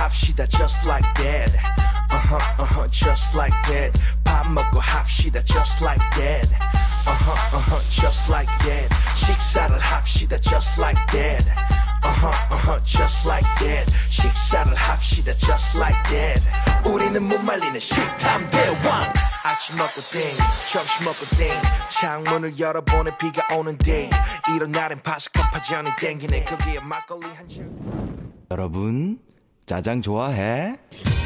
합시다 just like that. Just like that. 밥 먹고 합시다 just like that. Just like that. 식사를 합시다 just like that. Just like that. 식사를 합시다 just like that. 우리는 못 말리는 식탐 대왕. 아침 먹고 땡, 점심 먹고 땡, 창문을 열어보내 비가 오는데 이런 날엔 바삭한 파전이 땡기네. 거기에 막걸리 한 잔. 여러분 짜장 좋아해?